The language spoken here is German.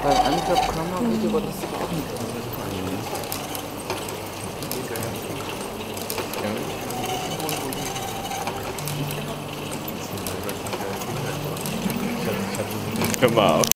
Bei Anklappkammer-Video war das doch auch nicht drin. Hör mal auf.